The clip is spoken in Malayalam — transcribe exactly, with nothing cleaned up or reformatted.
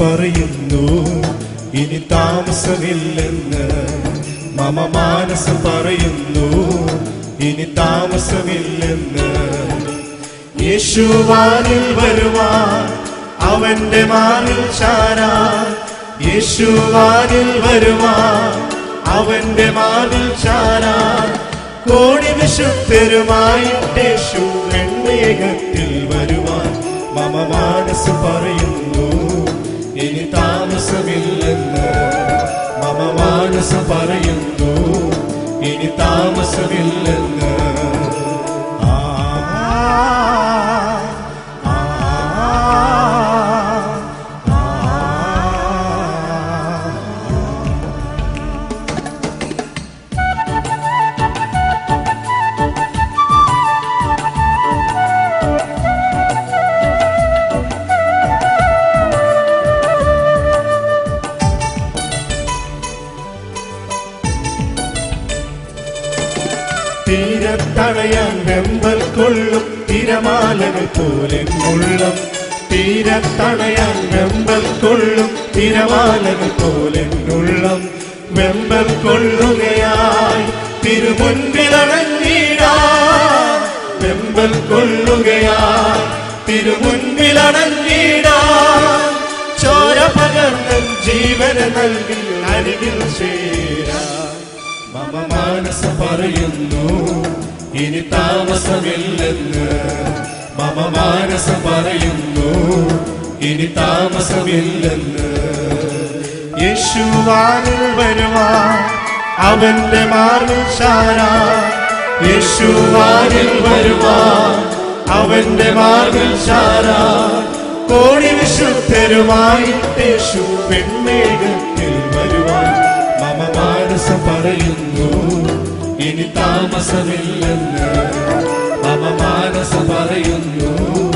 പറയുന്നു ഇനി താമസമില്ലെന്ന്. മമ മാനസം പറയുന്നു ഇനി താമസമില്ലെന്ന്. യേശുവാനിൽ വരുവാൻ അവന്റെ മാറിൽ ചാരാൻ, യേശുവാനിൽ വരുവാൻ അവന്റെ മാറിൽ ചാരാൻ, കോടി വിശുദ്ധരുമായിട്ടേശു വെണ്മേഘത്തിൽ വരുവാൻ. മമ മാനസ് പറയുന്നു ഇനി താമസമില്ലെന്ന്. മമ മാനസ് പറയുന്നു ഇനി താമസമില്ലെന്ന്. തീരത്തണയാൻ വെമ്പൽ കൊള്ളും തിരമാലകൾ പോലെ ഉള്ളം. തീരത്തണയാൻ വെമ്പൽ കൊള്ളും തിരമാലകൾ പോലെ ഉള്ളം. വെമ്പൽ കൊള്ളുകയായി തിരുമുൻപിലടങ്ങിടാൻ, വെമ്പൽ കൊള്ളുകയായി തിരുമുൻപിലടങ്ങിടാൻ. ചോര പകർന്നൻ ജീവന് നൽകി അരികിൽ ചേരാൻ. മമ മാനസ പറയുന്നു ഇനി താമസമില്ലെന്ന്. മമ മാനസ പറയുന്നു ഇനി താമസമില്ലെന്ന്. യേശുവാനിൽ വരുവാൻ അവന്റെ മാറിൽ ചാരാൻ, യേശുവാനിൽ വരുവാൻ അവന്റെ മാറിൽ ചാരാൻ, കോടി വിശുദ്ധരുമായിട്ടേശു വെണ്മേഘത്തിൽ വരുവാൻ. മമ മാനസ പറയുന്നു ഇനി താമസമില്ലെന്ന്. മമ മാനസ പറയുന്നു